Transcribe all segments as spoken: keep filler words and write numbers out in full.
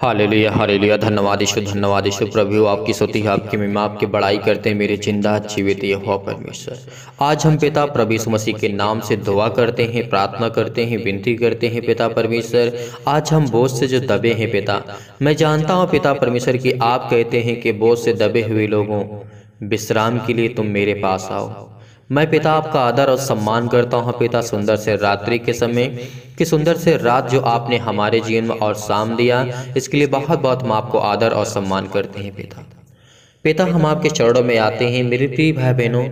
Hallelujah हालेलुया। धन्यवाद यीशु, धन्यवाद यीशु। प्रभु आपकी स्तुति है, आपकी महिमा, आपकी बड़ाई करते हैं मेरे जिंदा जीवित यहोवा परमेश्वर। आज हम पिता प्रभु यीशु मसीह के नाम से दुआ करते हैं, प्रार्थना करते हैं, विनती करते हैं पिता परमेश्वर। आज हम बोझ से जो दबे हैं पिता, मैं जानता हूँ पिता परमेश्वर कि आप कहते हैं कि बोझ से दबे हुए लोगों विश्राम के लिए तुम मेरे पास आओ। मैं पिता आपका आदर और सम्मान करता हूँ पिता, सुंदर से रात्रि के समय कि सुंदर से रात जो आपने हमारे जीवन में और शाम दिया, इसके लिए बहुत बहुत हम आपको आदर और सम्मान करते हैं पिता। पिता हम आपके चरणों में आते हैं मेरे प्रिय भाई बहनों।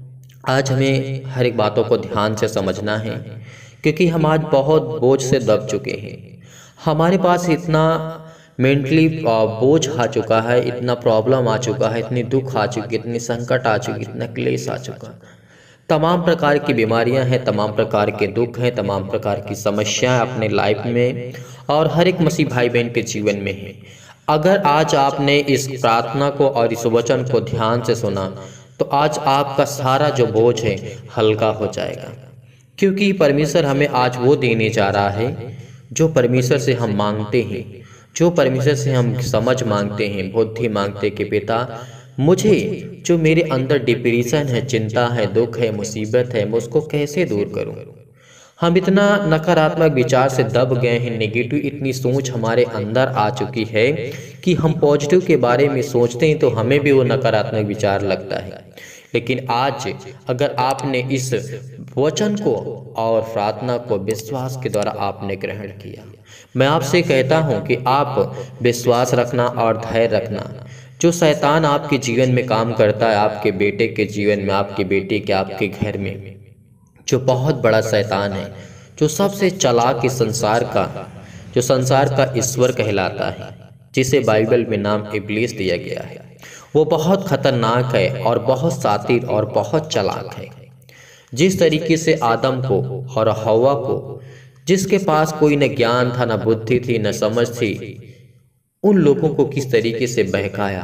आज हमें हर एक बातों को ध्यान से समझना है, क्योंकि हम आज बहुत बोझ से दब चुके हैं। हमारे पास इतना मेंटली बोझ आ चुका है, इतना प्रॉब्लम आ चुका है, इतनी दुख आ चुकी, इतनी संकट आ चुकी, इतना क्लेश आ चुका, तमाम प्रकार की बीमारियां हैं, तमाम प्रकार के दुख हैं, तमाम प्रकार की समस्याएं अपने लाइफ में और हर एक मसीह भाई बहन के जीवन में है। अगर आज आपने इस प्रार्थना को और इस वचन को ध्यान से सुना तो आज आपका सारा जो बोझ है हल्का हो जाएगा, क्योंकि परमेश्वर हमें आज वो देने जा रहा है जो परमेश्वर से हम मांगते हैं, जो परमेश्वर से हम समझ मांगते हैं, बुद्धि मांगते कि पिता मुझे जो मेरे अंदर डिप्रेशन है, चिंता है, दुख है, मुसीबत है, मैं उसको कैसे दूर करूं। हम इतना नकारात्मक विचार से दब गए हैं, नेगेटिव इतनी सोच हमारे अंदर आ चुकी है कि हम पॉजिटिव के बारे में सोचते हैं तो हमें भी वो नकारात्मक विचार लगता है। लेकिन आज अगर आपने इस वचन को और प्रार्थना को विश्वास के द्वारा आपने ग्रहण किया, मैं आपसे कहता हूं कि आप विश्वास रखना और धैर्य रखना। जो शैतान आपके जीवन में काम करता है, आपके बेटे के जीवन में, आपके बेटे के, आपके घर में, जो बहुत बड़ा शैतान है, जो सबसे चालाक इस संसार का, जो संसार का ईश्वर कहलाता है, जिसे बाइबल में नाम इब्लीस दिया गया है, वो बहुत खतरनाक है और बहुत शातिर और बहुत चालाक है। जिस तरीके से आदम को और हवा को, जिसके पास कोई न ज्ञान था, न बुद्धि थी, न समझ थी, उन लोगों को किस तरीके से बहकाया,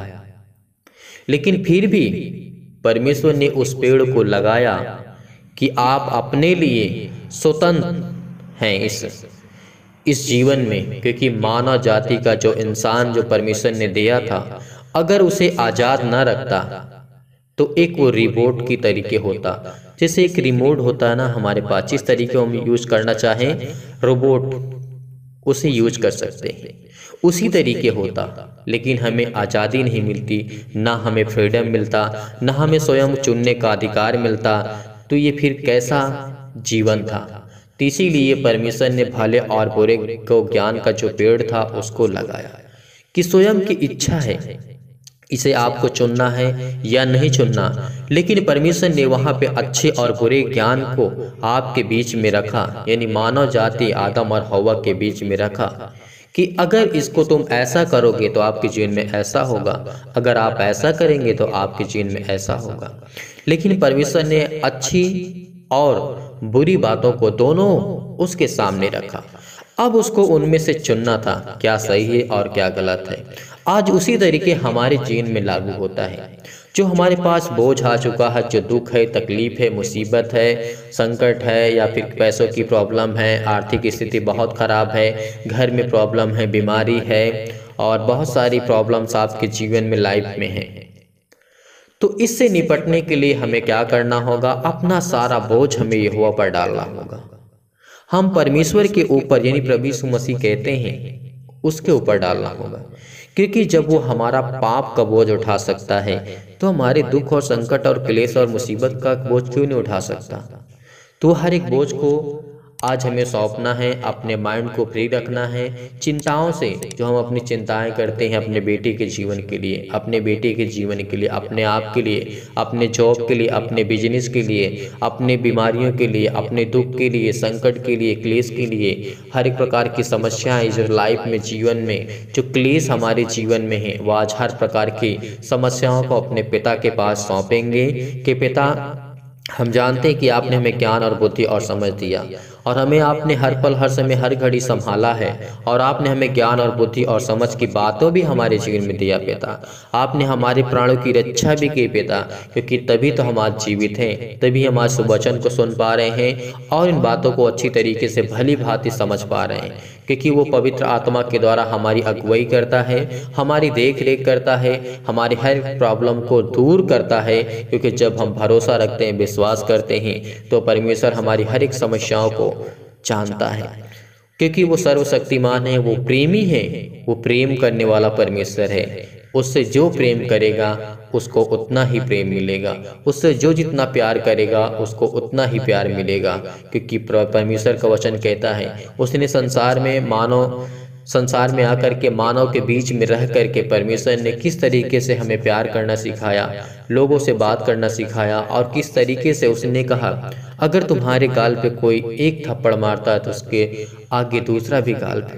लेकिन फिर भी परमेश्वर ने उस पेड़ को लगाया कि आप अपने लिए स्वतंत्र हैं इस इस जीवन में, क्योंकि मानव जाति का जो इंसान जो परमेश्वर ने दिया था, अगर उसे आज़ाद न रखता तो एक वो रिमोट की तरीके होता, जैसे एक रिमोट होता है ना हमारे पास, जिस तरीके हम यूज करना चाहें रोबोट उसे यूज कर सकते हैं, उसी तरीके होता। लेकिन हमें आज़ादी नहीं मिलती, ना हमें फ्रीडम मिलता, ना हमें स्वयं चुनने का अधिकार मिलता, तो ये फिर कैसा जीवन था। तो इसीलिए परमेश्वर ने भले और बुरे को ज्ञान का जो पेड़ था उसको लगाया कि स्वयं की इच्छा है इसे आपको चुनना है या नहीं चुनना। लेकिन परमेश्वर ने वहाँ पे अच्छे और बुरे ज्ञान को आपके बीच में रखा, यानी मानव जाति आदम और हवा के बीच में रखा कि अगर इसको तुम ऐसा करोगे तो आपके जीवन में ऐसा होगा, अगर आप ऐसा करेंगे तो आपके जीवन में ऐसा होगा। लेकिन परमेश्वर ने अच्छी और बुरी बातों को दोनों उसके सामने रखा। अब उसको उनमें से चुनना था, क्या सही है और क्या गलत है। आज उसी तरीके हमारे जीवन में लागू होता है। जो हमारे पास बोझ आ चुका है, जो दुख है, तकलीफ है, मुसीबत है, संकट है, या फिर पैसों की प्रॉब्लम है, आर्थिक स्थिति बहुत ख़राब है, घर में प्रॉब्लम है, बीमारी है और बहुत सारी प्रॉब्लम्स आपके जीवन में लाइफ में है, तो इससे निपटने के लिए हमें क्या करना होगा? अपना सारा बोझ हमें यहोवा पर डालना होगा। हम परमेश्वर के ऊपर, यानी प्रभु यीशु मसीह कहते हैं उसके ऊपर डालना होगा, क्योंकि जब वो हमारा पाप का बोझ उठा सकता है तो हमारे दुख और संकट और क्लेश और मुसीबत का बोझ क्यों नहीं उठा सकता। तो हर एक बोझ को आज हमें सौंपना है, अपने माइंड को फ्री रखना है चिंताओं से। जो हम अपनी चिंताएं करते हैं अपने बेटे के जीवन के लिए, अपने बेटे के जीवन के लिए, अपने आप के लिए, अपने जॉब के लिए, अपने बिजनेस के लिए, अपने बीमारियों के लिए, अपने दुख के लिए, संकट के लिए, क्लेश के लिए, हर एक प्रकार की समस्याएं जो लाइफ में, जीवन में जो क्लेश हमारे जीवन में है, वो आज हर प्रकार की समस्याओं को अपने पिता के पास सौंपेंगे कि पिता हम जानते हैं कि आपने हमें ज्ञान और बुद्धि और समझ दिया, और हमें आपने हर पल हर समय हर घड़ी संभाला है, और आपने हमें ज्ञान और बुद्धि और समझ की बातों भी हमारे जीवन में दिया पिता। आपने हमारे प्राणों की रक्षा भी की पिता, क्योंकि तभी तो हम आज जीवित हैं, तभी हम आज वचन को सुन पा रहे हैं और इन बातों को अच्छी तरीके से भली भांति समझ पा रहे हैं, क्योंकि वो पवित्र आत्मा के द्वारा हमारी अगुवाई करता है, हमारी देख रेख करता है, हमारी हर प्रॉब्लम को दूर करता है। क्योंकि जब हम भरोसा रखते हैं, विश्वास करते हैं, तो परमेश्वर हमारी हर एक समस्याओं को जानता है, क्योंकि वो सर्वशक्तिमान है, वो प्रेमी है, वो प्रेम करने वाला परमेश्वर है। उससे जो प्रेम करेगा उसको उतना ही प्रेम मिलेगा, उससे जो जितना प्यार करेगा उसको उतना ही प्यार मिलेगा। क्योंकि परमेश्वर का वचन कहता है, उसने संसार में मानव संसार में आकर के मानव के बीच में रह करके परमेश्वर ने किस तरीके से हमें प्यार करना सिखाया, लोगों से बात करना सिखाया, और किस तरीके से उसने कहा अगर तुम्हारे गाल पे कोई एक थप्पड़ मारता है तो उसके आगे दूसरा भी गाल पे।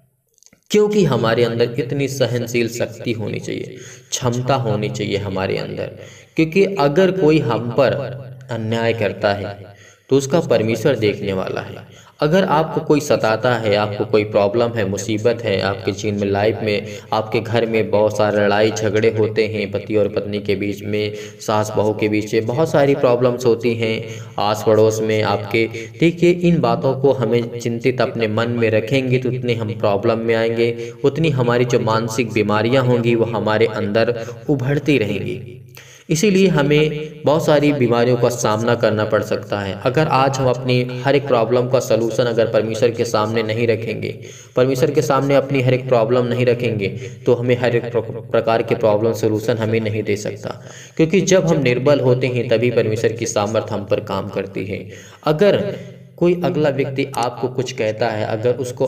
क्योंकि हमारे अंदर इतनी सहनशील शक्ति होनी चाहिए, क्षमता होनी चाहिए हमारे अंदर। क्योंकि अगर कोई हम पर अन्याय करता है तो उसका परमेश्वर देखने वाला है। अगर आपको कोई सताता है, आपको कोई प्रॉब्लम है, मुसीबत है आपके जीवन में, लाइफ में, आपके घर में बहुत सारे लड़ाई झगड़े होते हैं, पति और पत्नी के बीच में, सास बहू के बीच में बहुत सारी प्रॉब्लम्स होती हैं, आस पड़ोस में आपके। देखिए, इन बातों को हमें चिंतित अपने मन में रखेंगे तो उतने हम प्रॉब्लम में आएंगे, उतनी हमारी जो मानसिक बीमारियां होंगी वो हमारे अंदर उभरती रहेंगी। इसीलिए हमें बहुत सारी बीमारियों का सामना करना पड़ सकता है। अगर आज हम अपनी हर एक प्रॉब्लम का सलूशन अगर परमेश्वर के सामने नहीं रखेंगे, परमेश्वर के सामने अपनी हर एक प्रॉब्लम नहीं रखेंगे, तो हमें हर एक प्रकार के प्रॉब्लम सलूशन हमें नहीं दे सकता। क्योंकि जब हम निर्बल होते हैं तभी परमेश्वर की सामर्थ हम पर काम करती है। अगर कोई अगला व्यक्ति आपको कुछ कहता है, अगर उसको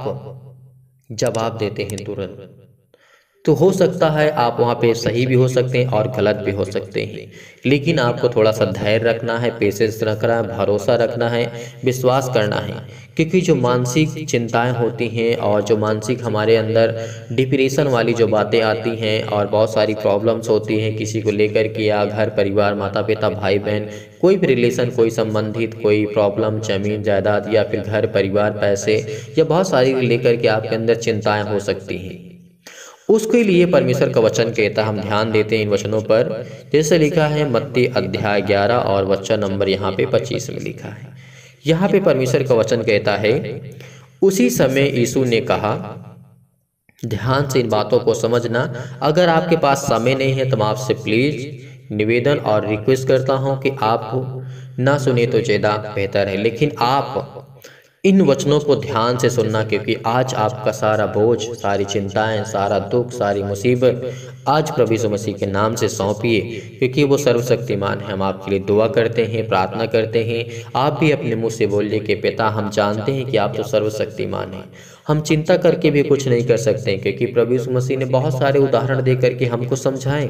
आप जवाब देते हैं तुरंत, तो हो सकता है आप वहाँ पे सही भी हो सकते हैं और गलत भी हो सकते हैं। लेकिन आपको थोड़ा सा धैर्य रखना है, पेशेंस रखना है, भरोसा रखना है, विश्वास करना है। क्योंकि जो मानसिक चिंताएं होती हैं और जो मानसिक हमारे अंदर डिप्रेशन वाली जो बातें आती हैं और बहुत सारी प्रॉब्लम्स होती हैं किसी को लेकर के, या घर परिवार, माता पिता, भाई बहन, कोई भी रिलेशन, कोई संबंधित कोई प्रॉब्लम, जमीन जायदाद या फिर घर परिवार, पैसे, या बहुत सारी लेकर के आपके अंदर चिंताएँ हो सकती हैं। उसके लिए परमेश्वर का वचन कहता है, हम ध्यान देते हैं इन वचनों पर। जैसे लिखा है मत्ती अध्याय ग्यारह और वचन नंबर यहाँ पे पच्चीस में लिखा है। यहाँ पे परमेश्वर का वचन कहता है, उसी समय यीशु ने कहा, ध्यान से इन बातों को समझना। अगर आपके पास समय नहीं है तो मैं आपसे प्लीज निवेदन और रिक्वेस्ट करता हूँ कि आप ना सुने तो ज़्यादा बेहतर है, लेकिन आप इन वचनों को ध्यान से सुनना। क्योंकि आज आपका सारा बोझ, सारी चिंताएं, सारा दुख, सारी मुसीबत आज प्रभु यीशु मसीह के नाम से सौंपिए, क्योंकि वो सर्वशक्तिमान है। हम आपके लिए दुआ करते हैं, प्रार्थना करते हैं। आप भी अपने मुंह से बोलिए कि पिता, हम जानते हैं कि आप तो सर्वशक्तिमान हैं, हम चिंता करके भी कुछ नहीं कर सकते। क्योंकि प्रभु यीशु मसीह ने बहुत सारे उदाहरण दे करके हमको समझाएं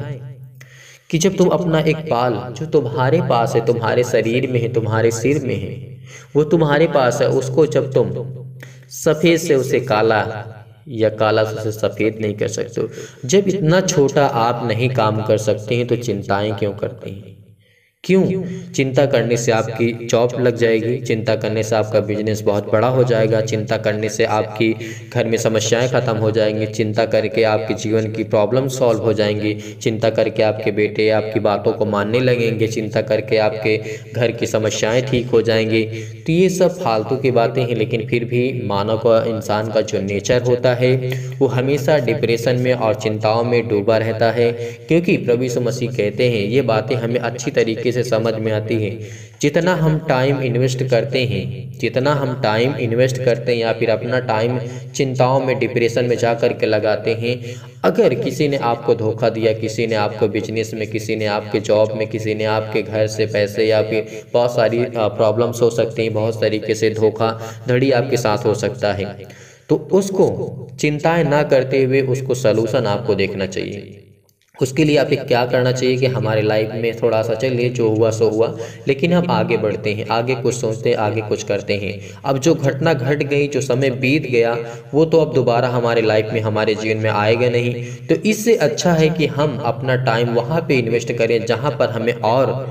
कि जब तुम अपना एक बाल जो तुम्हारे पास है, तुम्हारे शरीर में है, तुम्हारे सिर में है, वो तुम्हारे पास है, उसको जब तुम सफ़ेद से उसे काला या काला से उसे सफ़ेद नहीं कर सकते हो, जब इतना छोटा आप नहीं काम कर सकते हैं तो चिंताएं क्यों करते हैं? क्यों? चिंता करने से आपकी जॉब लग जाएगी, चिंता करने से आपका बिजनेस बहुत बड़ा हो जाएगा, चिंता करने से आपकी घर में समस्याएं ख़त्म हो जाएंगी, चिंता करके आपके जीवन की प्रॉब्लम सॉल्व हो जाएंगी, चिंता करके आपके बेटे आपकी बातों को मानने लगेंगे, चिंता करके आपके घर की समस्याएं ठीक हो जाएंगी। तो ये सब फालतू की बातें हैं। लेकिन फिर भी मानव का, इंसान का जो नेचर होता है वो हमेशा डिप्रेशन में और चिंताओं में डूबा रहता है। क्योंकि प्रभु यीशु मसीह कहते हैं, ये बातें हमें अच्छी तरीके से समझ में आती है। जितना हम टाइम इन्वेस्ट करते हैं जितना हम टाइम इन्वेस्ट करते हैं या फिर अपना टाइम चिंताओं में, डिप्रेशन में जा कर के लगाते हैं, अगर किसी ने आपको धोखा दिया, किसी ने आपको बिजनेस में, किसी ने आपके जॉब में, किसी ने आपके घर से पैसे, या फिर बहुत सारी प्रॉब्लम्स हो सकती हैं, बहुत तरीके से धोखा धड़ी आपके साथ हो सकता है, तो उसको चिंताएं ना करते हुए उसको सलूशन आपको देखना चाहिए। उसके लिए आप क्या करना चाहिए कि हमारे लाइफ में थोड़ा सा चलिए, जो हुआ सो हुआ, लेकिन हम आगे बढ़ते हैं, आगे कुछ सोचते हैं, आगे कुछ करते हैं। अब जो घटना घट गई, जो समय बीत गया, वो तो अब दोबारा हमारे लाइफ में, हमारे जीवन में आएगा नहीं। तो इससे अच्छा है कि हम अपना टाइम वहाँ पे इन्वेस्ट करें जहाँ पर हमें और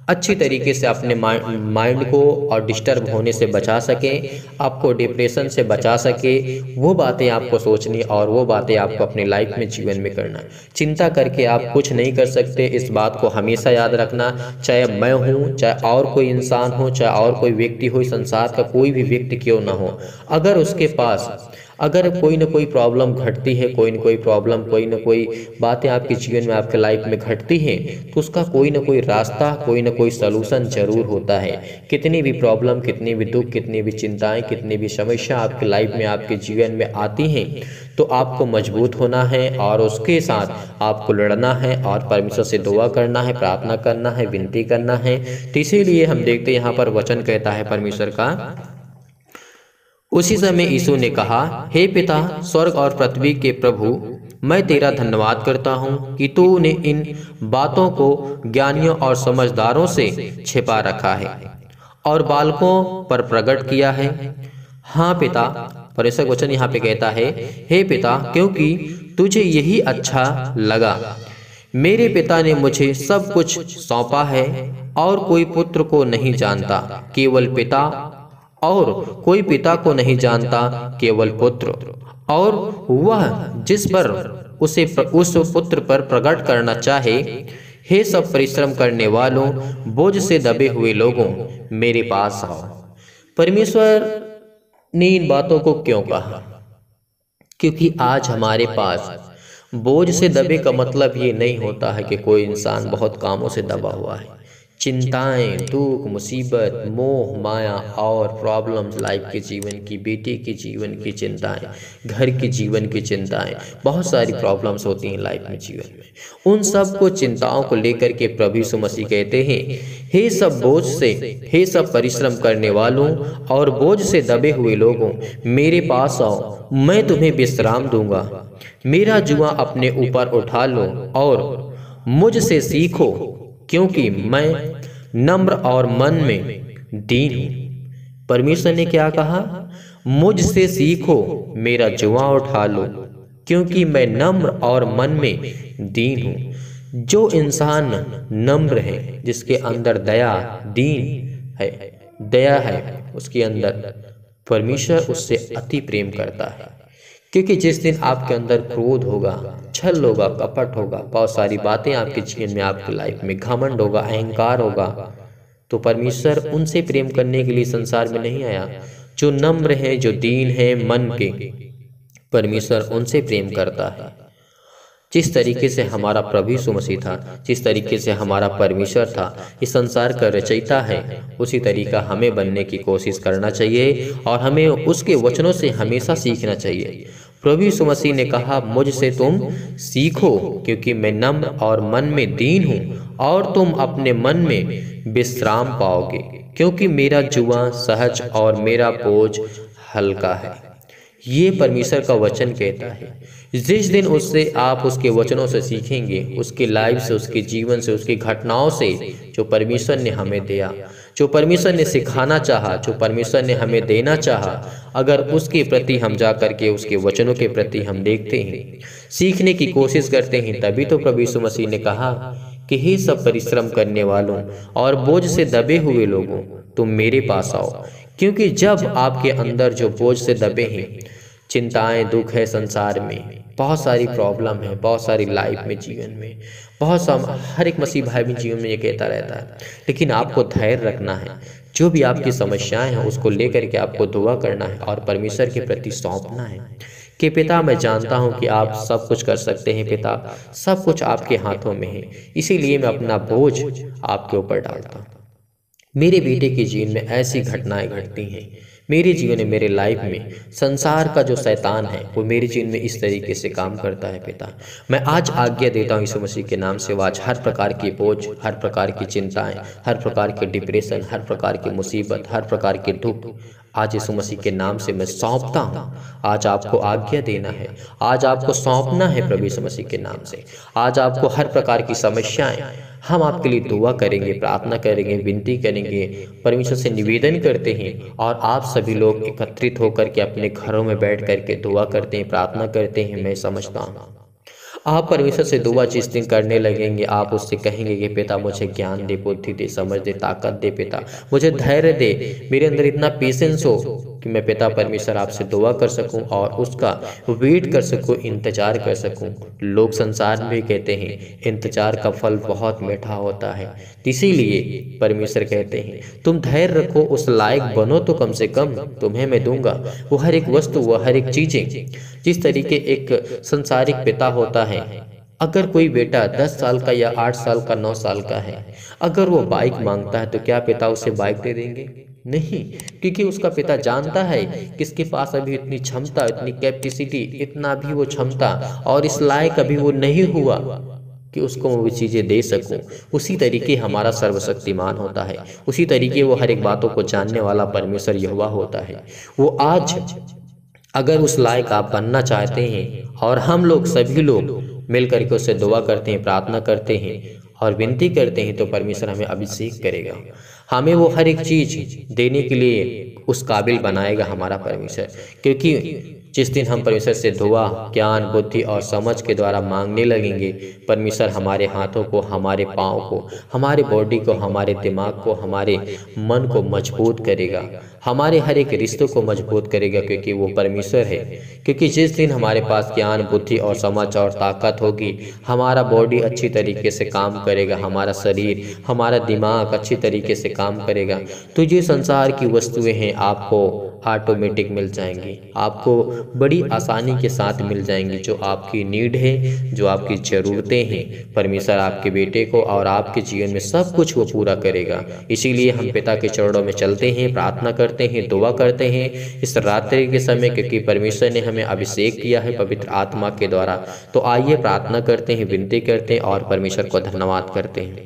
अच्छी तरीके से अपने माइंड को और डिस्टर्ब होने से बचा सकें, आपको डिप्रेशन से बचा सके, वो बातें आपको सोचनी और वो बातें आपको अपनी लाइफ में जीवन में करना। चिंता करके आप कुछ नहीं कर सकते, इस बात को हमेशा याद रखना। चाहे मैं हूँ, चाहे और कोई इंसान हो, चाहे और कोई व्यक्ति हो, संसार का कोई भी व्यक्ति क्यों ना हो, अगर उसके पास अगर कोई ना कोई प्रॉब्लम घटती है, कोई ना कोई प्रॉब्लम, कोई ना कोई बातें आपके जीवन में, आपके लाइफ में घटती हैं, तो उसका कोई ना कोई रास्ता, कोई ना कोई सलूशन जरूर होता है। कितनी भी प्रॉब्लम, कितनी भी दुख, कितनी भी चिंताएं, कितनी भी समस्या आपके लाइफ में, आपके जीवन में आती हैं, तो आपको मजबूत होना है और उसके साथ आपको लड़ना है और परमेश्वर से दुआ करना है, प्रार्थना करना है, विनती करना है। तो इसीलिए हम देखते हैं यहाँ पर वचन कहता है परमेश्वर का, उसी समय यीशु ने कहा, हे पिता, स्वर्ग और पृथ्वी के प्रभु, मैं तेरा धन्यवाद करता हूँ कि तूने इन बातों को ज्ञानियों और समझदारों से छिपा रखा है और बालकों पर प्रकट किया है। हाँ पिता, परमेश्वर वचन यहाँ पे कहता है, हे पिता, क्योंकि तुझे यही अच्छा लगा। मेरे पिता ने मुझे सब कुछ सौंपा है और कोई पुत्र को नहीं जानता, केवल पिता, और कोई पिता को नहीं जानता, केवल पुत्र, और वह जिस पर उसे उस पुत्र पर प्रकट करना चाहे। हे सब परिश्रम करने वालों, बोझ से दबे हुए लोगों, मेरे पास आओ। परमेश्वर ने इन बातों को क्यों कहा? क्योंकि आज हमारे पास बोझ से दबे का मतलब ये नहीं होता है कि कोई इंसान बहुत कामों से दबा हुआ है। चिंताएं, दुख, मुसीबत, मोह, माया और प्रॉब्लम्स लाइफ के जीवन की, बेटे के जीवन की चिंताएं, घर के जीवन की चिंताएं, बहुत सारी प्रॉब्लम्स होती हैं लाइफ में, जीवन में। उन सब को, चिंताओं को लेकर के प्रभु यीशु मसीह कहते हैं, हे सब बोझ से, हे सब परिश्रम करने वालों और बोझ से दबे हुए लोगों, मेरे पास आओ, मैं तुम्हें विश्राम दूंगा। मेरा जुआ अपने ऊपर उठा लो और मुझसे सीखो, क्योंकि मैं नम्र और मन में दीन हूं। परमेश्वर ने क्या कहा? मुझसे सीखो, मेरा जुआ उठा लो, क्योंकि मैं नम्र और मन में दीन हूं। जो इंसान नम्र है, जिसके अंदर दया, दीन है, दया है उसके अंदर, परमेश्वर उससे अति प्रेम करता है। क्योंकि जिस दिन आपके अंदर क्रोध होगा, छल होगा, कपट होगा, बहुत सारी बातें आपके जीवन में, आपकी लाइफ में घमंड होगा, अहंकार होगा, तो परमेश्वर उनसे प्रेम करने के लिए संसार में नहीं आया। जो नम्र है, जो दीन है मन के, परमेश्वर उनसे प्रेम करता है। जिस तरीके से हमारा प्रभु यीशु मसीह था, जिस तरीके से हमारा परमेश्वर था, इस संसार का रचयिता है, उसी तरीका हमें बनने की कोशिश करना चाहिए और हमें उसके वचनों से हमेशा सीखना चाहिए। प्रभु यीशु मसीह ने कहा, मुझसे तुम सीखो, क्योंकि मैं नम्र और मन में दीन हूँ, और तुम अपने मन में विश्राम पाओगे, क्योंकि मेरा जुआ सहज और मेरा बोझ हल्का है। ये परमेश्वर का वचन कहता है। जिस दिन उससे आप उसके वचनों से सीखेंगे, उसकी लाइफ से, उसके जीवन से, उसकी घटनाओं से, जो परमेश्वर ने हमें दिया, जो परमेश्वर ने सिखाना चाहा, जो परमेश्वर ने हमें देना चाहा, अगर उसके प्रति हम जा करके उसके वचनों के प्रति हम देखते हैं, सीखने की कोशिश करते हैं, तभी तो प्रभु यीशु मसीह ने कहा कि हे सब परिश्रम करने वालों और बोझ से दबे हुए लोगों, तुम मेरे पास आओ। क्योंकि जब आपके अंदर जो बोझ से दबे हैं, चिंताएं, दुख है, संसार में बहुत सारी प्रॉब्लम है, बहुत सारी लाइफ में, जीवन में बहुत सा, हर एक मसीह भाई भी जीवन में ये कहता रहता है, लेकिन आपको धैर्य रखना है। जो भी आपकी समस्याएं हैं उसको लेकर के आपको दुआ करना है और परमेश्वर के प्रति सौंपना है कि पिता, मैं जानता हूं कि आप सब कुछ कर सकते हैं। पिता, सब कुछ आपके हाथों में है, इसीलिए मैं अपना बोझ आपके ऊपर डालता हूँ। मेरे बेटे के जीवन में ऐसी घटनाएं घटती हैं, मेरे जीवन में, मेरे लाइफ में संसार का जो शैतान है वो मेरे जीवन में इस तरीके से काम करता है। पिता, मैं आज आज्ञा देता हूँ यीशु मसीह के नाम से, आज हर प्रकार की बोझ, हर प्रकार की चिंताएं, हर प्रकार के डिप्रेशन, हर प्रकार की मुसीबत, हर प्रकार के दुख, आज यीशु मसीह के नाम से मैं सौंपता हूँ। आज आपको आज्ञा देना है, आज आपको सौंपना है प्रभु यीशु मसीह के नाम से। आज आपको हर प्रकार की समस्याएं, हम आपके लिए दुआ करेंगे, प्रार्थना करेंगे, विनती करेंगे, परमेश्वर से निवेदन करते हैं, और आप सभी लोग एकत्रित होकर के अपने घरों में बैठ करके दुआ करते हैं, प्रार्थना करते हैं। मैं समझता हूँ आप परमेश्वर से दुआ जिस दिन करने लगेंगे, आप उससे कहेंगे कि पिता मुझे ज्ञान दे, बुद्धि दे, समझ दे, ताकत दे, पिता मुझे धैर्य दे, मेरे अंदर इतना पेशेंस हो कि मैं पिता परमेश्वर आपसे दुआ कर सकूं और उसका वेट कर सकूं, इंतजार कर सकूं। लोग संसार में कहते हैं इंतजार का फल बहुत मीठा होता है, इसीलिए परमेश्वर कहते हैं तुम धैर्य रखो, उस लायक बनो तो कम से कम तुम्हें मैं दूंगा वो हर एक वस्तु, वो हर एक चीजें। जिस तरीके एक संसारिक पिता होता है, अगर कोई बेटा दस साल का या आठ साल का, नौ साल का है, अगर वो बाइक मांगता है तो क्या पिता उसे बाइक दे देंगे? नहीं, क्योंकि उसका पिता जानता है किसके पास अभी इतनी क्षमता, इतनी कैपेसिटी, इतना भी वो क्षमता और इस लायक अभी वो नहीं हुआ कि उसको वो चीज़ें दे सकूं। उसी तरीके हमारा सर्वशक्तिमान होता है, उसी तरीके वो हर एक बातों को जानने वाला परमेश्वर यहोवा होता है। वो आज अगर उस लायक आप बनना चाहते हैं और हम लोग सभी लोग मिल करके उससे दुआ करते हैं, प्रार्थना करते हैं और विनती करते हैं, तो परमेश्वर हमें अभिषेक करेगा, हमें वो हर एक चीज़ देने के लिए उस काबिल बनाएगा हमारा परमेश्वर। क्योंकि जिस दिन हम परमेश्वर से दुआ, ज्ञान, बुद्धि और समझ के द्वारा मांगने लगेंगे, परमेश्वर हमारे हाथों को, हमारे पाँव को, हमारे बॉडी को, हमारे दिमाग को, हमारे मन को मजबूत करेगा, हमारे हर एक रिश्तों को मजबूत करेगा, क्योंकि वो परमेश्वर है। क्योंकि जिस दिन हमारे पास ज्ञान, बुद्धि और समझ और ताकत होगी, हमारा बॉडी अच्छी तरीके से काम करेगा, हमारा शरीर, हमारा दिमाग अच्छी तरीके से काम करेगा, तो ये संसार की वस्तुएं हैं आपको ऑटोमेटिक मिल जाएंगी, आपको बड़ी आसानी के साथ मिल जाएंगी। जो आपकी नीड है, जो आपकी ज़रूरतें हैं, परमेश्वर आपके बेटे को और आपके जीवन में सब कुछ वो पूरा करेगा। इसीलिए हम पिता के चरणों में चलते हैं, प्रार्थना करते हैं, दुआ करते हैं इस रात्रि के समय, क्योंकि परमेश्वर ने हमें अभिषेक किया है पवित्र आत्मा के द्वारा। तो आइए प्रार्थना करते हैं, विनती करते हैं और परमेश्वर को धन्यवाद करते हैं।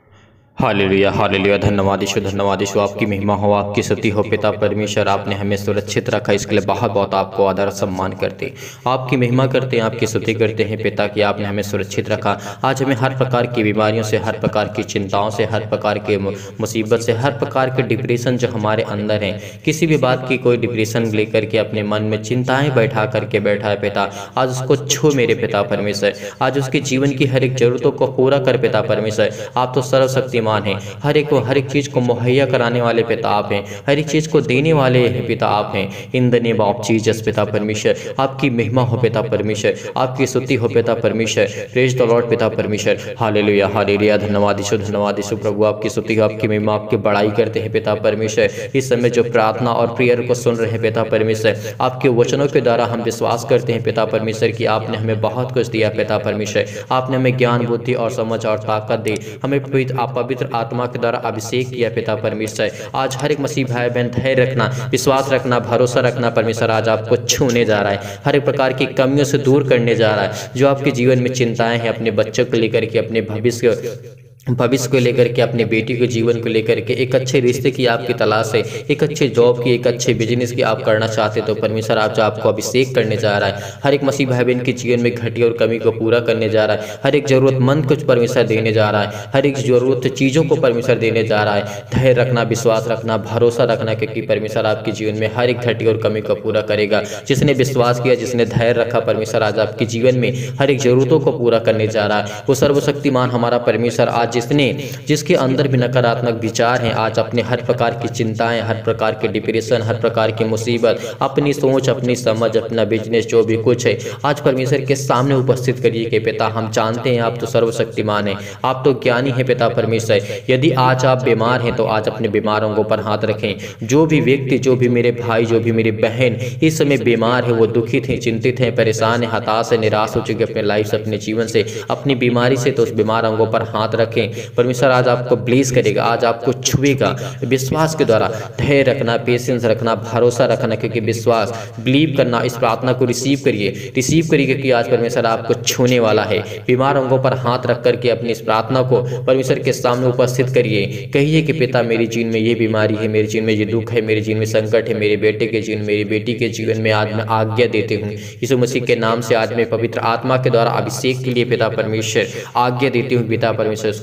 हालेलुया, हालेलुया, धन्यवाद यीशु, धन्यवाद यीशु, आपकी महिमा हो, आपकी स्तुति हो पिता परमेश्वर। आपने हमें सुरक्षित रखा, इसके लिए बहुत बहुत आपको आदर सम्मान करते, आपकी महिमा करते हैं, आपकी स्तुति करते हैं पिता कि आपने हमें सुरक्षित रखा। आज हमें हर प्रकार की बीमारियों से, हर प्रकार की चिंताओं से, हर प्रकार के मुसीबत से, हर प्रकार के डिप्रेशन जो हमारे अंदर हैं, किसी भी बात की कोई डिप्रेशन लेकर के अपने मन में चिंताएँ बैठा करके बैठा है पिता, आज उसको छू मेरे पिता परमेश्वर। आज उसके जीवन की हर एक जरूरतों को पूरा कर पिता परमेश्वर। आप तो सर्वशक्तिमान है, हर एक हर एक चीज को मुहैया कराने वाले पिता आप हैं, हर एक चीज को देने वाले पिता आप हैं। In the name of Jesus पिता परमेश्वर, आपकी महिमा हो पिता परमेश्वर, आपकी स्तुति हो पिता परमेश्वर। प्रेज द लॉर्ड पिता परमेश्वर। हालेलुया, हालेलुया, धन्यवाद यीशु, धन्यवाद यीशु प्रभु, आपकी स्तुति, आपकी महिमा, आपकी बड़ाई करते हैं पिता परमेश्वर। इस समय जो प्रार्थना और प्रेयर को सुन रहे हैं पिता परमेश्वर, आपके वचनों के द्वारा हम विश्वास करते हैं पिता परमेश्वर कि आपने हमें बहुत कुछ दिया पिता परमेश्वर। आपने हमें ज्ञान, बुद्धि और समझ और ताकत दी, हमें पवित्र आत्मा के द्वारा अभिषेक किया पिता परमेश्वर। आज हर एक मसीह भाई बहन धैर्य रखना, विश्वास रखना, भरोसा रखना परमेश्वर आज आपको छूने जा रहा है, हर एक प्रकार की कमियों से दूर करने जा रहा है। जो आपके जीवन में चिंताएं हैं, अपने बच्चों को लेकर के, अपने भविष्य भविष्य को लेकर के, अपने बेटी के जीवन को लेकर के, एक अच्छे रिश्ते की आपकी तलाश है, एक अच्छे जॉब की, एक अच्छे बिजनेस की आप करना चाहते, तो परमेश्वर आप जो आपको अभिषेक करने जा रहा है, हर एक मसीह भाई बहन के जीवन में घटी और कमी को पूरा करने जा रहा है, हर एक जरूरतमंद कुछ परमेश्वर देने जा रहा है, हर एक जरूरत चीज़ों को परमेश्वर देने जा रहा है। धैर्य रखना, विश्वास रखना, भरोसा रखना, क्योंकि परमेश्वर आपके जीवन में हर एक घटी और कमी को पूरा करेगा। जिसने विश्वास किया, जिसने धैर्य रखा, परमेश्वर आज आपके जीवन में हर एक जरूरतों को पूरा करने जा रहा है। वो सर्वशक्तिमान हमारा परमेश्वर आज जिसने जिसके अंदर भी नकारात्मक विचार हैं, आज अपने हर प्रकार की चिंताएं, हर प्रकार के डिप्रेशन, हर प्रकार की मुसीबत, अपनी सोच, अपनी समझ, अपना बिजनेस, जो भी कुछ है, आज परमेश्वर के सामने उपस्थित करिए कि पिता हम जानते हैं आप तो सर्वशक्तिमान हैं, आप तो ज्ञानी हैं पिता परमेश्वर। यदि आज आप बीमार हैं तो आज अपने बीमार अंगों पर हाथ रखें। जो भी व्यक्ति, जो भी मेरे भाई, जो भी मेरी बहन इस समय बीमार है, वो दुखित हैं, चिंतित हैं, परेशान है, हताश है, निराश हो चुके अपने लाइफ से, अपने जीवन से, अपनी बीमारी से, तो उस बीमार अंगों पर हाथ रखें। परमेश्वर आज आपको ब्लेस करेगा, आज आपको छुएगा। विश्वास के द्वारा धैर्य रखना, पेशेंस रखना, भरोसा रखना, क्योंकि विश्वास, बिलीव करना, इस प्रार्थना को रिसीव करिए, रिसीव करिए, क्योंकि आज परमेश्वर आपको छूने वाला है। बीमार अंगों पर हाथ रख करके अपनी इस प्रार्थना को परमेश्वर के सामने उपस्थित करिए। कहिए कि पिता मेरे जीवन में ये बीमारी है, मेरे जीवन में ये दुख है, मेरे जीवन में संकट है, मेरे बेटे के जीवन, मेरी बेटी के जीवन में आज मैं आज्ञा देती हूँ यीशु मसीह के नाम से। आज मैं पवित्र आत्मा के द्वारा अभिषेक के लिए पिता परमेश्वर आज्ञा देती हूँ। पिता परमेश्वर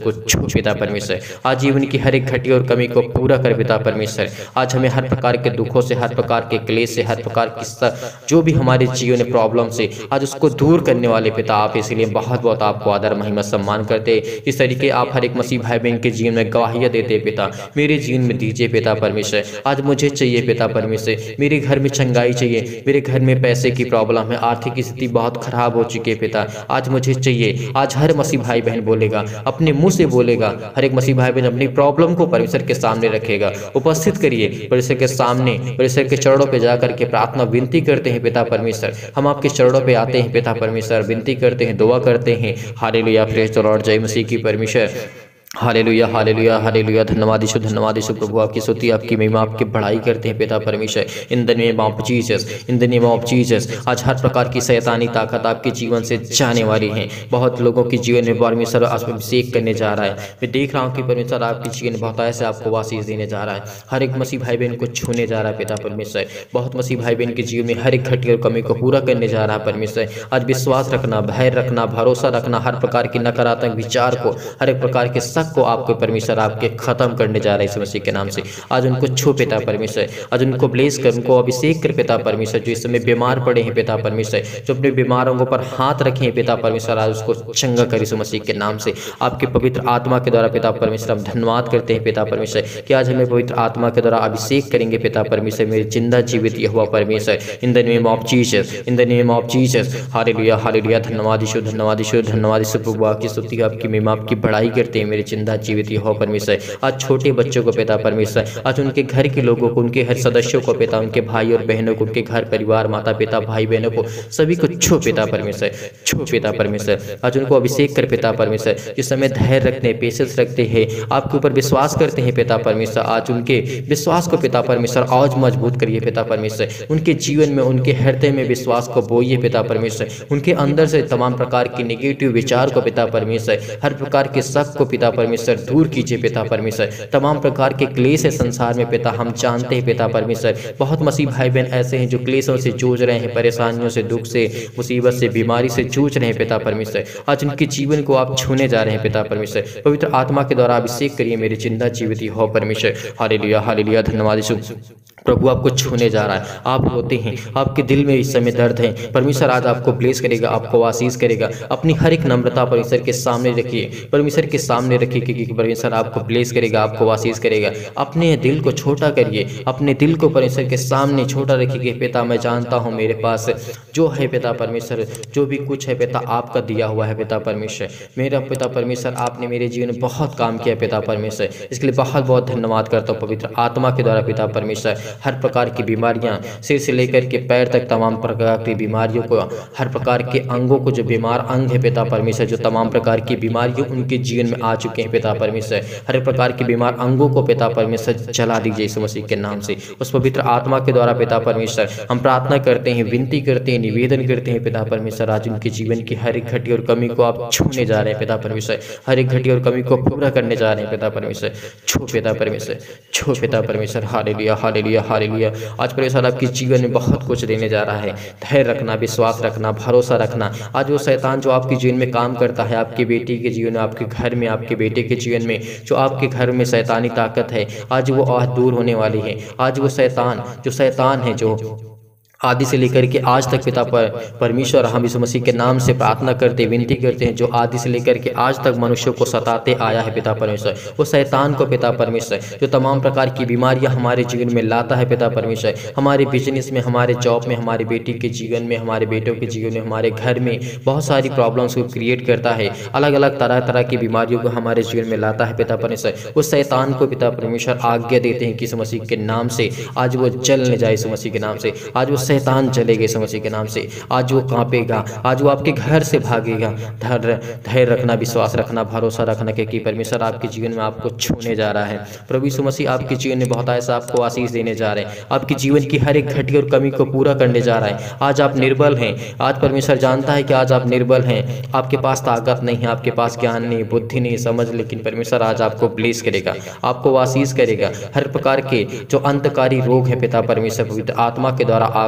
उसको छू पिता परमेश्वर। आज जीवन की हर एक घटी और कमी को पूरा कर पिता परमेश्वर। आज हमें हर प्रकार के दुखों से, हर प्रकार के क्लेश से, हर प्रकार की जो भी हमारे जीवन में प्रॉब्लम से आज उसको दूर करने वाले पिता आप, इसलिए बहुत बहुत आपको आदर महिमा सम्मान करते। इस तरीके आप हर एक मसीह भाई बहन के जीवन में गवाहियाँ देते पिता, मेरे जीवन में दीजिए पिता परमेश्वर। आज मुझे चाहिए पिता परमेश्वर, मेरे घर में चंगाई चाहिए, मेरे घर में पैसे की प्रॉब्लम है, आर्थिक स्थिति बहुत खराब हो चुकी है पिता, आज मुझे चाहिए। आज हर मसीह भाई बहन बोलेगा, अपने मुंह से बोलेगा, हर एक मसीह भाई बहन अपनी प्रॉब्लम को परमेश्वर के सामने रखेगा। उपस्थित करिए परमेश्वर के सामने, परमेश्वर के चरणों पे जाकर के प्रार्थना विनती करते हैं पिता परमेश्वर। हम आपके चरणों पे आते हैं पिता परमेश्वर, विनती करते हैं, दुआ करते हैं। हालेलुया, प्रेज द लॉर्ड, जय मसीह की परमेश्वर। हालेलुया हालेलुया हालेलुया। धन्यवाद यीशु, धन्यवाद यीशु प्रभु, आपकी स्तुति, आपकी महिमा, आपकी बढ़ाई करते हैं पिता परमेश्वर। In the name of Jesus, in the name of Jesus. आज हर प्रकार की शैतानी ताकत आपके जीवन से जाने वाली है। बहुत लोगों के जीवन में परमेश्वर अभिषेक करने जा रहा है। मैं देख रहा हूँ कि परमेश्वर आपके जीवन में बहुत ऐसे आपको आशीष देने जा रहा है। हर एक मसीह भाई बहन को छूने जा रहा है पिता परमेश्वर। बहुत मसीह भाई बहन के जीवन में हर एक घटी और कमी को पूरा करने जा रहा है परमेश्वर। आज विश्वास रखना, भय रखना, भरोसा रखना, हर प्रकार की नकारात्मक विचार को, हर एक प्रकार के शक को आपको परमेश्वर आपके खत्म करने जा रहा है इस मसीह के नाम से। आज उनको छू पिता परमेश्वर, आज उनको ब्लेस कर, उनको अभिषेक कर पिता परमेश्वर। जो इस समय बीमार पड़े हैं पिता परमेश्वर, जो अपने बीमारों के ऊपर हाथ रखे हैं पिता परमेश्वर, आज उसको चंगा कर इस मसीह के नाम से। आपके पवित्र आत्मा के द्वारा पिता परमेश्वर हम धन्यवाद करते हैं पिता परमेश्वर कि आज हमें पवित्र आत्मा के द्वारा अभिषेक करेंगे पिता परमेश्वर। मेरे जिंदा जीवित यहोवा परमेश्वर, in the name of Jesus, in the name of Jesus. हालेलुया हालेलुया। धन्यवाद यीशु, धन्यवाद यीशु, धन्यवाद यीशु प्रभु, आपकी स्तुति, आपकी महिमा, आपकी बढ़ाई करते हैं मेरे जिंदा जीवित यहोवा परमेश्वर। आज छोटे बच्चों को पिता परमेश्वर, आज उनके घर के लोगों को, उनके हर सदस्यों को पिता, उनके भाई और बहनों को, उनके घर परिवार, माता पिता, भाई बहनों को, सभी को छू पिता परमेश्वर, छू पिता परमेश्वर। आज उनको अभिषेक कर पिता परमेश्वर। जिस समय धैर्य रखते हैं, पेशेंस रखते हैं, आपके ऊपर विश्वास करते हैं पिता परमेश्वर, आज उनके विश्वास को पिता परमेश्वर आज मजबूत करिए पिता परमेश्वर। उनके जीवन में, उनके हृदय में विश्वास को बोइए पिता परमेश्वर। उनके अंदर से तमाम प्रकार के नेगेटिव विचार को पिता परमेश्वर, हर प्रकार के शक को पिता परमेश्वर दूर कीजिए पिता परमेश्वर। तमाम प्रकार के क्लेश है संसार में पिता, हम जानते हैं पिता परमेश्वर। बहुत मसीह भाई बहन ऐसे हैं जो क्लेशों से जूझ रहे हैं, परेशानियों से, दुख से, मुसीबत से, बीमारी से जूझ रहे हैं पिता परमेश्वर। आज उनके जीवन को आप छूने जा रहे हैं पिता परमेश्वर। पवित्र आत्मा के द्वारा अभिषेक करिए मेरे जिंदा जीवित हो परमेश्वर। हालेलुया हालेलुया। धन्यवाद यीशु प्रभु, आपको छूने जा रहा है। आप रोते हैं, आपके दिल में इस समय दर्द है, परमेश्वर आज आपको ब्लेस करेगा, आपको आशीष करेगा। अपनी हर एक नम्रता परमेश्वर के सामने रखिए, परमेश्वर के सामने रखिए, क्योंकि परमेश्वर आपको ब्लेस करेगा, आपको आशीष करेगा। अपने दिल को छोटा करिए, अपने दिल को परमेश्वर के सामने छोटा रखिए। पिता, मैं जानता हूँ मेरे पास जो है पिता परमेश्वर, जो भी कुछ है पिता आपका दिया हुआ है पिता परमेश्वर। मेरा पिता परमेश्वर, आपने मेरे जीवन में बहुत काम किया पिता परमेश्वर, इसके लिए बहुत बहुत धन्यवाद करता हूँ। पवित्र आत्मा के द्वारा पिता परमेश्वर, हर प्रकार की बीमारियां, सिर से लेकर के पैर तक तमाम प्रकार की बीमारियों को, हर प्रकार के अंगों को, जो बीमार अंग है पिता परमेश्वर, जो तमाम प्रकार की बीमारियों उनके जीवन में आ चुके हैं पिता परमेश्वर, हर प्रकार के बीमार अंगों को पिता परमेश्वर जला दीजिए यीशु मसीह के नाम से। उस पवित्र आत्मा के द्वारा पिता परमेश्वर हम प्रार्थना करते हैं, विनती करते हैं, निवेदन करते हैं पिता परमेश्वर। आज उनके जीवन की हर एक घटी और कमी को आप छूने जा रहे हैं पिता परमेश्वर, हर एक घटी और कमी को पूरा करने जा रहे हैं पिता परमेश्वर। छू पिता परमेश्वर, छू पिता परमेश्वर। हालेलुया हालेलुया हालेलुया। आज परमेश्वर आपके जीवन में बहुत कुछ देने जा रहा है। धैर्य रखना, विश्वास रखना, भरोसा रखना। आज वो शैतान जो आपके जीवन में काम करता है, आपके बेटी के जीवन में, आपके घर में, आपके बेटे के जीवन में, जो आपके घर में शैतानी ताकत है, आज वो आज दूर होने वाली है। आज वो शैतान जो शैतान है जो आदि से लेकर के आज तक पिता पर परमेश्वर हम यीशु मसीह के नाम से प्रार्थना करते, विनती करते हैं, जो आदि से लेकर के आज तक मनुष्यों को सताते आया है पिता परमेश्वर, वो शैतान को पिता परमेश्वर, जो तमाम प्रकार की बीमारियां हमारे जीवन में लाता है पिता परमेश्वर, हमारे बिजनेस में, हमारे जॉब में, हमारे बेटी के जीवन में, हमारे बेटों के जीवन में, हमारे घर में बहुत सारी प्रॉब्लम्स को क्रिएट करता है, अलग अलग तरह तरह की बीमारियों को हमारे जीवन में लाता है पिता परमेश्वर। उस शैतान को पिता परमेश्वर आज्ञा देते हैं कि यीशु मसीह के नाम से आज वो जलने जाए, यीशु मसीह के नाम से आज वो शैतान चलेगा यीशु मसीह के नाम से। आज वो कांपेगा, आज वो आपके घर से भागेगा। धैर्य धैर्य रखना, विश्वास रखना, भरोसा रखना, क्योंकि परमेश्वर आपके जीवन में आपको छूने जा रहा है। प्रभु यीशु मसीह आपके जीवन में बहुत ऐसा आपको आशीष देने जा रहे हैं, आपके जीवन की हर एक घटी और कमी को पूरा करने जा रहा है। आज आप निर्बल हैं, आज परमेश्वर जानता है कि आज आप निर्बल हैं, आपके पास ताकत नहीं है, आपके पास ज्ञान नहीं, बुद्धि नहीं, समझ, लेकिन परमेश्वर आज आपको ब्लेस करेगा, आपको आशीष करेगा। हर प्रकार के जो अंतकारी रोग है पिता परमेश्वर पवित्र आत्मा के द्वारा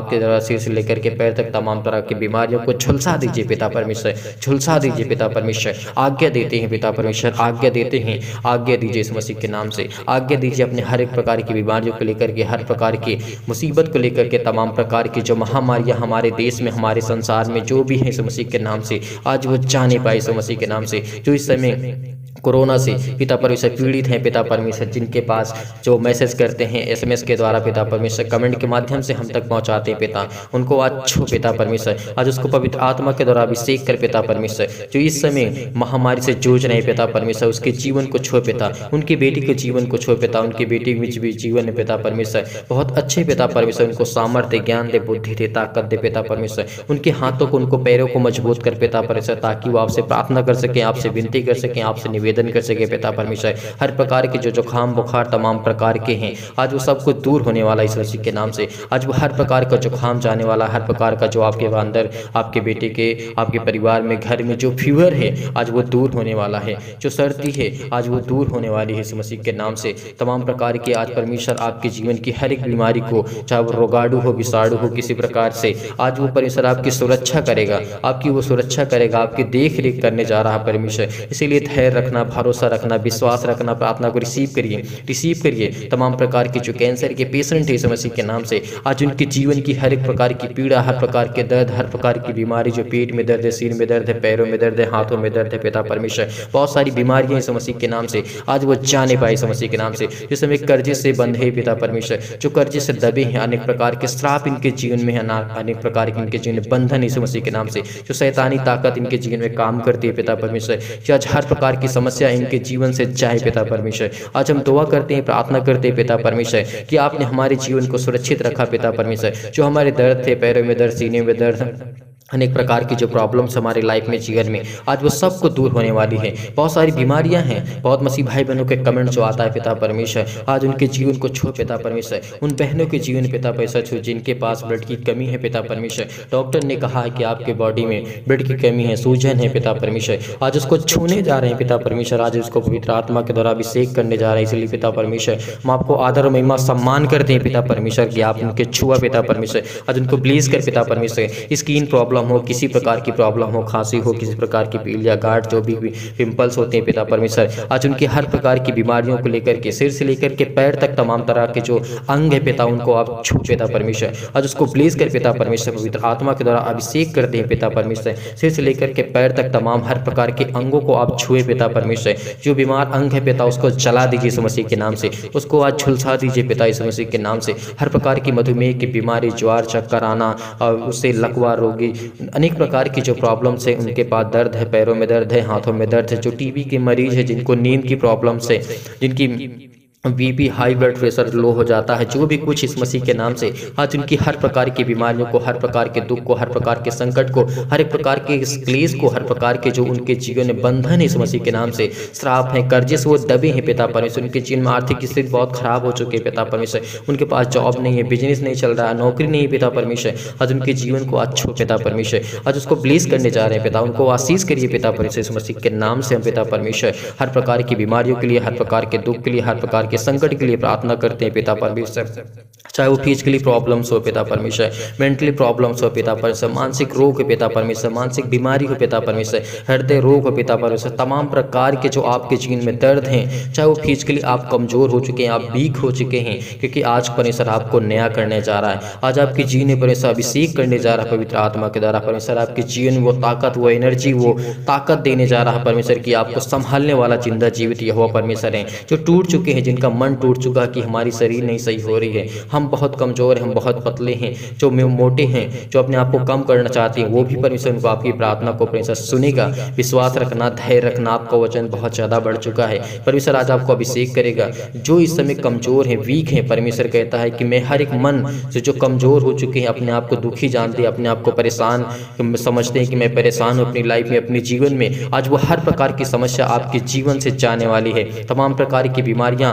के द्वारा सिर से लेकर के पैर तक तमाम तरह की बीमारियों को झुलसा दीजिए पिता परमेश्वर, झुलसा दीजिए पिता परमेश्वर। आज्ञा देते हैं पिता परमेश्वर, आज्ञा देते हैं, आज्ञा दीजिए इस मसीह के नाम से। आज्ञा दीजिए अपने हर एक प्रकार की बीमारियों को लेकर के, हर प्रकार की मुसीबत को लेकर के, तमाम प्रकार की जो महामारियां हमारे देश में, हमारे संसार में जो भी है इस मसीह के नाम से आज वो जाने पाए इस मसीह के नाम से। जो इस समय कोरोना से पिता परमेश्वर पीड़ित हैं पिता परमेश्वर, जिनके पास जो मैसेज करते हैं एसएमएस के द्वारा पिता परमेश्वर, कमेंट के माध्यम से हम तक पहुंचाते हैं पिता, उनको आज छो पिता परमेश्वर, आज उसको पवित्र आत्मा के द्वारा अभिषेक कर पिता परमेश्वर। जो इस समय महामारी से जूझ रहे पिता परमेश्वर, उसके जीवन को छो पिता, उनकी बेटी के जीवन को छो पिता, उनकी बेटी में भी जीवन है पिता परमेश्वर बहुत अच्छे पिता परमेश्वर, उनको सामर्थ्य, ज्ञान दे, बुद्धि दे, ताकत दे पिता परमेश्वर। उनके हाथों को, उनको पैरों को मजबूत कर पिता परमेश्वर, ताकि वो आपसे प्रार्थना कर सकें, आपसे विनती कर सकें, आपसे निवेदन कर सके पिता परमेश्वर। हर प्रकार के जो जुकाम बुखार तमाम प्रकार के हैं आज वो सब कुछ दूर होने वाला इस मसीह के नाम से। आज वो हर प्रकार का जुकाम जाने वाला, हर प्रकार का जो आपके अंदर, आपके बेटे के, आपके परिवार में, घर में जो फीवर है आज वो दूर होने वाला है, जो सर्दी है आज वो दूर होने वाली है इस मसीह के नाम से। तमाम प्रकार की आज परमेश्वर आपके जीवन की हर एक बीमारी को, चाहे वो रोगाणु हो, विषाणु हो, किसी प्रकार से आज वो परमेश्वर आपकी सुरक्षा करेगा, आपकी वो सुरक्षा करेगा, आपकी देख रेख करने जा रहा परमेश्वर। इसीलिए धैर्य रखना, भरोसा रखना, विश्वास रखना, प्रार्थना को रिसीव करिए, रिसीव करिए। तमाम प्रकार के जो कैंसर के पेशेंट है इस मसीह के नाम से आज उनके जीवन की हर एक प्रकार की पीड़ा, हर प्रकार के दर्द, हर प्रकार की बीमारी, जो पेट में दर्द है, सिर में दर्द है, पैरों में दर्द है, हाथों में दर्द है पिता परमेश्वर, बहुत सारी बीमारियां इस मसीह के नाम से आज वो जाने पाए इस मसीह के नाम से। जिस समय कर्जे से बंध है पिता परमेश्वर, जो कर्जे से दबे हैं, अनेक प्रकार के श्राप इनके जीवन में है, अनेक प्रकार के इनके जीवन में बंधन इस मसीह के नाम से, जो शैतानी ताकत इनके जीवन में काम करती है पिता परमेश्वर, कि आज हर प्रकार की समस्या इनके जीवन से जाए पिता परमेश्वर। आज हम दुआ करते हैं, प्रार्थना करते हैं पिता परमेश्वर कि आपने हमारे जीवन को सुरक्षित रखा पिता परमेश्वर। जो हमारे दर्द थे, पैरों में दर्द, सीने में दर्द, अनेक प्रकार की जो प्रॉब्लम्स हमारे लाइफ में, जीवन में, आज वो सबको दूर होने वाली है। बहुत सारी बीमारियां हैं, बहुत मसीह भाई बहनों के कमेंट जो आता है पिता परमेश्वर, आज उनके जीवन को छो पिता परमेश्वर। उन बहनों के जीवन पिता परमेश्वर छो जिनके पास ब्लड की कमी है पिता परमेश्वर, डॉक्टर ने कहा है कि आपके बॉडी में ब्लड की कमी है, सूजन है पिता परमेश्वर, आज उसको छूने जा रहे हैं पिता परमेश्वर, आज उसको पवित्र आत्मा के द्वारा अभिषेक करने जा रहे हैं। इसलिए पिता परमेश्वर हम आपको आदर, महिमा, सम्मान करते हैं पिता परमेश्वर कि आप उनके छुआ पिता परमेश्वर, आज उनको ब्लेस कर पिता परमेश्वर। स्किन प्रॉब्लम हो, किसी प्रकार की प्रॉब्लम हो, खांसी हो, किसी प्रकार की पीलिया, गांठ, जो भी पिंपल्स होते हैं पिता परमेश्वर, आज उनकी हर प्रकार की बीमारियों को लेकर के, सिर से लेकर के पैर तक तमाम तरह के जो अंग है पिता, उनको आप छू पिता परमेश्वर, आज उसको ब्लेस कर पिता परमेश्वर, पवित्र आत्मा के द्वारा अभिषेक करते हैं पिता परमेश्वर। सिर से लेकर के पैर तक तमाम हर प्रकार के अंगों को आप छुए पिता परमेश्वर। जो बीमार अंग है पिता उसको जला दीजिए इस मसीह के नाम से, उसको आज झुलसा दीजिए पिता इस मसीह के नाम से। हर प्रकार की मधुमेह की बीमारी, ज्वार, चक्कर आना और उससे लकवा रोगी, अनेक प्रकार की जो प्रॉब्लम्स है, उनके पास दर्द है, पैरों में दर्द है, हाथों में दर्द है, जो टीबी के मरीज है, जिनको नींद की प्रॉब्लम्स है, जिनकी BP, high blood pressure low हो जाता है, जो भी कुछ इस मसीह के नाम से आज उनकी हर प्रकार की बीमारियों को, हर प्रकार के दुख को, हर प्रकार के संकट को, हर एक प्रकार के क्लेश को, हर प्रकार के जो उनके जीवन में बंधन है इस मसीह के नाम से, श्राप है, कर्जे से वो दबे हैं पिता परमेश्वर, उनके जीवन में आर्थिक स्थिति बहुत खराब हो चुकी है पिता परमेश्वर, उनके पास जॉब नहीं है, बिजनेस नहीं चल रहा है, नौकरी नहीं है पिता परमेश्वर, आज उनके जीवन को आज छो पिता परमेश्वर, आज उसको ब्लेस करने जा रहे हैं पिता, उनको आशीष करिए पिता परमेश्वर इस मसीह के नाम से। हम पिता परमेश्वर हर प्रकार की बीमारियों के लिए, हर प्रकार के दुख के लिए, हर प्रकार के संकट के लिए प्रार्थना करते हैं पिता परमेश्वर, चाहे वो फिजिकली प्रॉब्लम्स हो पिता परमेश्वर, मेंटली प्रॉब्लम्स हो पिता परमेश्वर, मानसिक रोग हो पिता परमेश्वर, मानसिक बीमारी हो पिता परमेश्वर, हृदय रोग हो पिता परमेश्वर, तमाम प्रकार के जो आपके जीवन में दर्द हैं, चाहे वो फिजिकली आप कमजोर हो चुके हैं, आप वीक हो चुके हैं, क्योंकि आज परमेश्वर आपको नया करने जा रहा है, आज आपके जीवन में परमेश्वर अभिषेक करने जा रहा है पवित्र आत्मा के द्वारा। परमेश्वर आपके जीवन में वो ताकत, वो एनर्जी, वो ताकत देने जा रहा है परमेश्वर की आपको संभालने वाला जिंदा जीवित यहोवा परमेश्वर है, जो टूट चुके हैं, जिनका मन टूट चुका कि हमारी शरीर नहीं सही हो रही है, हम बहुत कमजोर हैं, हम बहुत पतले हैं, जो मोटे हैं, जो अपने आप को कम करना चाहते हैं, वो भी परमेश्वर उनको आपकी प्रार्थना को परमेश्वर सुनेगा। विश्वास रखना, धैर्य रखना, आपका वचन बहुत ज़्यादा बढ़ चुका है, परमेश्वर आज आपको अभिषेक करेगा। जो इस समय कमजोर हैं, वीक हैं, परमेश्वर कहता है कि मैं हर एक मन से जो कमजोर हो चुके हैं, अपने आप को दुखी जानते हैं, अपने आप को परेशान समझते हैं कि मैं परेशान हूँ अपनी लाइफ में, अपने जीवन में, आज वो हर प्रकार की समस्या आपके जीवन से जाने वाली है। तमाम प्रकार की बीमारियाँ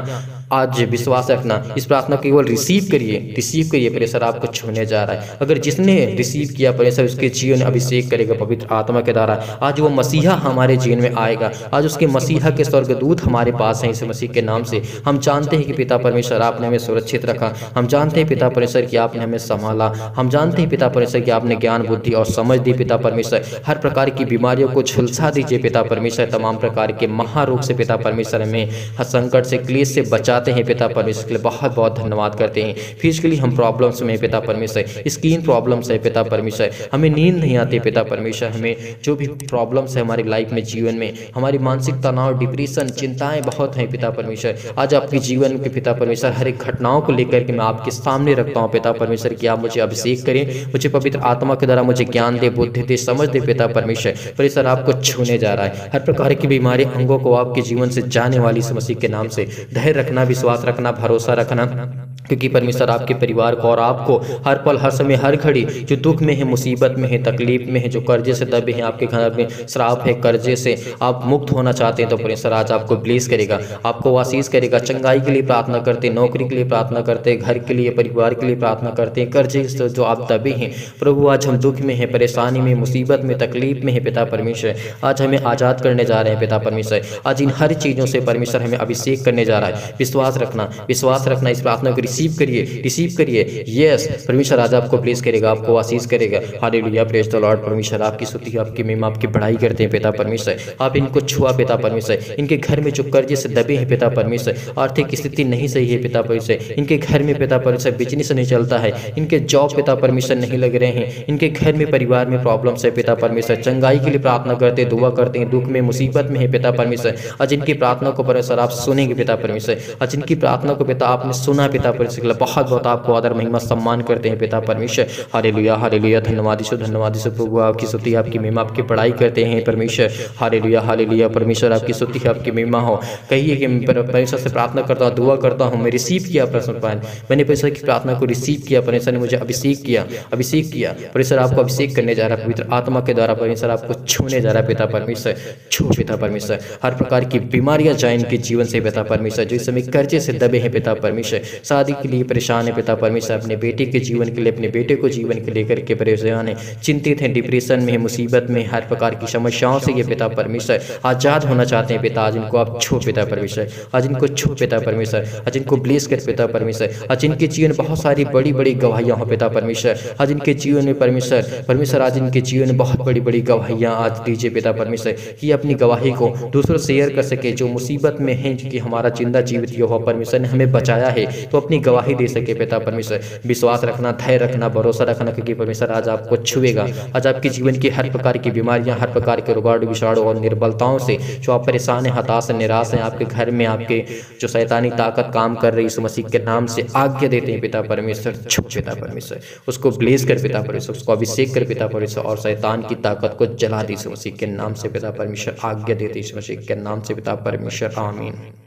आज विश्वास रखना, इस प्रार्थना को केवल रिसीव करिए, रिसीव करिए, परमेश्वर आपको छूने जा रहा है। अगर जिसने रिसीव किया परमेश्वर उसके जीवन में अभिषेक करेगा पवित्र आत्मा के द्वारा। आज वो मसीहा हमारे जीवन में आएगा, आज उसके मसीहा के स्वर्गदूत हमारे पास हैं। इस मसीह के नाम से हम जानते हैं कि पिता परमेश्वर आपने हमें सुरक्षित रखा, हम जानते हैं पिता परमेश्वर कि आपने हमें संभाला, हम जानते हैं पिता परमेश्वर कि आपने ज्ञान बुद्धि और समझ दी पिता परमेश्वर। हर प्रकार की बीमारियों को झुलसा दीजिए पिता परमेश्वर, तमाम प्रकार के महारोग से पिता परमेश्वर हमें संकट से क्लेश से बचाते हैं पिता परमेश्वर के लिए बहुत बहुत धन्यवाद करते हैं। फिजिकली हम प्रॉब्लम्स में पिता परमेश्वर, स्किन प्रॉब्लम्स है पिता परमेश्वर, हमें नींद नहीं आती पिता परमेश्वर, हमें जो भी प्रॉब्लम्स है हमारी लाइफ में जीवन में, हमारी मानसिक तनाव डिप्रेशन चिंताएं बहुत हैं पिता परमेश्वर। आज आपके जीवन के पिता परमेश्वर हर एक घटनाओं को लेकर के मैं आपके सामने रखता हूँ पिता परमेश्वर कि आप मुझे अभिषेक करें, मुझे पवित्र आत्मा के द्वारा मुझे ज्ञान दे, बुद्धि दे, समझ दे पिता परमेश्वर। परमेश्वर आपको छूने जा रहा है, हर प्रकार की बीमारी अंगों को आपके जीवन से जाने वाली इस मसीह के नाम से धैर्य रखना, विश्वास रखना, भरोसा रखना, क्योंकि परमेश्वर आपके परिवार को और आपको हर पल हर समय हर घड़ी जो दुख में है, मुसीबत में है, तकलीफ में है, जो कर्जे से दबे हैं, आपके घर में श्राप है, कर्जे से आप मुक्त होना चाहते हैं तो परमेश्वर आज आपको ब्लेस करेगा, आपको आशीष करेगा। चंगाई के लिए प्रार्थना करते, नौकरी के लिए प्रार्थना करते, घर के लिए परिवार के लिए प्रार्थना करते हैं, कर्जे से जो आप दबे हैं प्रभु आज हम दुख में हैं, परेशानी में, मुसीबत में, तकलीफ में है पिता परमेश्वर, आज हमें आज़ाद करने जा रहे हैं पिता परमेश्वर। आज इन हर चीज़ों से परमेश्वर हमें अभिषेक करने जा रहा है। विश्वास रखना, विश्वास रखना, इस प्रार्थना को रिसीव करिए, रिसीव करिए। यस परमेश्वर आज आपको ब्लेस करेगा, आपको आशीष करेगा। हालेलुया, प्रेज द लॉर्ड। परमेश्वर आपकी स्तुति, आपकी महिमा, आपकी बढ़ाई करते हैं पिता परमेश्वर। आप इनको छुआ पिता परमेश्वर, इनके घर में जो कर्जे से दबे हैं पिता परमेश्वर, आर्थिक स्थिति नहीं सही है पिता परमेश्वर, इनके घर में पिता परमेश्वर बिजनेस नहीं चलता है, इनके जॉब पिता परमेश्वर नहीं लग रहे हैं, इनके घर में परिवार में प्रॉब्लम्स है पिता परमेश्वर। चंगाई के लिए प्रार्थना करते, दुआ करते हैं, दुख में मुसीबत में है पिता परमेश्वर। आज इनकी प्रार्थना को परमेश्वर आप सुनेंगे पिता परमेश्वर, आज इनकी प्रार्थना को पिता आपने सुना पिता परमेश्वर, बहुत बहुत आपको आदर महिमा सम्मान करते हैं पिता परमेश्वर। हालेलुया, हालेलुया, धन्यवाद यीशु, धन्यवाद यीशु प्रभु, आपकी स्तुति, आपकी महिमा, आपकी बड़ाई करते हैं परमेश्वर। हालेलुया, हालेलुया, परमेश्वर आपकी स्तुति, आपकी महिमा हो। कहिए कि परमेश्वर से प्रार्थना करता हूँ, दुआ करता हूँ, मैं रिसीव किया परमेश्वर, मैंने परमेश्वर की प्रार्थना को रिसीव किया, परमेश्वर ने मुझे अभिषेक किया, अभिषेक किया। परमेश्वर आपको अभिषेक करने जा रहा है पवित्र आत्मा के द्वारा, परमेश्वर आपको छूने जा रहा है पिता परमेश्वर। छू पिता परमेश्वर, हर प्रकार की बीमारियां जाए इनके जीवन से पिता परमेश्वर, जो इस समय कर्जे से दबे हैं पिता परमेश्वर, शादी के लिए परेशान है पिता परमेश्वर, अपने बेटे के जीवन के लिए, अपने बेटे को जीवन के लेकर के परेशान है, चिंतित हैं, डिप्रेशन में है, मुसीबत में, हर प्रकार की समस्याओं से ये पिता परमेश्वर आजाद होना चाहते हैं पिता। आज इनको आप छू पिता परमेश्वर, आज इनको छू पिता परमेश्वर, आज इनको ब्लेस कर पिता परमेश्वर। आज इनके जीवन में बहुत सारी बड़ी बड़ी गवाहियां हो पिता परमेश्वर, आज इनके जीवन में परमेश्वर परमेश्वर आज इनके जीवन में बहुत बड़ी बड़ी गवाहियां आज दीजिए पिता परमेश्वर, कि अपनी गवाही को दूसरों से शेयर कर सके, जो मुसीबत में है, कि हमारा जिंदा जीवित यहोवा परमेश्वर ने हमें बचाया है, तो अपनी गवाही दे सके पिता परमेश्वर। विश्वास रखना, धैर्य रखना, भरोसा रखना, क्योंकि परमेश्वर आज आपको छुएगा। आज आपके जीवन की हर प्रकार की बीमारियां, हर प्रकार के रोगाणु विषाणु और निर्बलताओं से जो आप परेशान हैं, हताश हैं, निराश हैं, आपके घर में आपके जो शैतानी ताकत काम कर रही है, मसीह के नाम से आज्ञा देते हैं पिता परमेश्वर। छू पिता परमेश्वर, उसको ब्लेस कर पिता परमेश्वर, उसको अभिषेक कर पिता परमेश्वर, और शैतान की ताकत को जला दी मसीह के नाम से पिता परमेश्वर। आज्ञा देते इस मसीह के नाम से पिता परमेश्वर, आमीन।